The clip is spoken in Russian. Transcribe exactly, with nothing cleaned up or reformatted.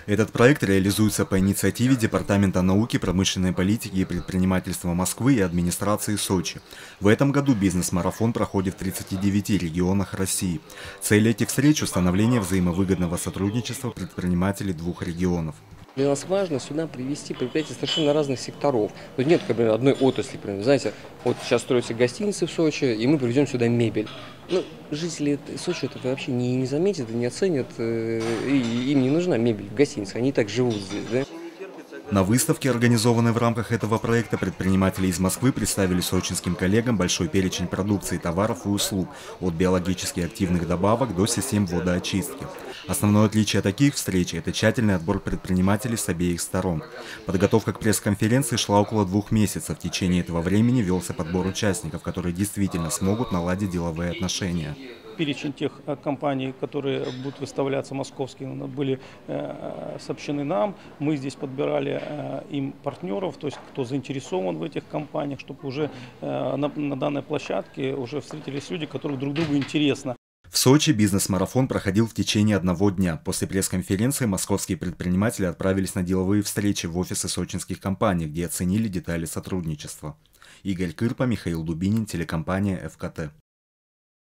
Этот проект реализуется по инициативе Департамента науки, промышленной политики и предпринимательства Москвы и администрации Сочи. В этом году бизнес-марафон проходит в тридцати девяти регионах России. Цель этих встреч – установление взаимовыгодного сотрудничества предпринимателей двух регионов. Для нас важно сюда привести предприятия совершенно разных секторов. Тут нет, например, одной отрасли. Например, знаете, вот сейчас строятся гостиницы в Сочи, и мы привезем сюда мебель. Ну, жители Сочи это вообще не, не заметят и не оценят, и им не нужна мебель в гостинице, они и так живут здесь, да? На выставке, организованной в рамках этого проекта, предприниматели из Москвы представили сочинским коллегам большой перечень продукции, товаров и услуг, от биологически активных добавок до систем водоочистки. Основное отличие таких встреч – это тщательный отбор предпринимателей с обеих сторон. Подготовка к пресс-конференции шла около двух месяцев. В течение этого времени велся подбор участников, которые действительно смогут наладить деловые отношения. Перечень тех компаний, которые будут выставляться московские, были э, сообщены нам. Мы здесь подбирали э, им партнеров, то есть кто заинтересован в этих компаниях, чтобы уже э, на, на данной площадке уже встретились люди, которые друг другу интересны. В Сочи бизнес-марафон проходил в течение одного дня. После пресс-конференции московские предприниматели отправились на деловые встречи в офисы сочинских компаний, где оценили детали сотрудничества. Игорь Кырпа, Михаил Дубинин, телекомпания эф ка тэ.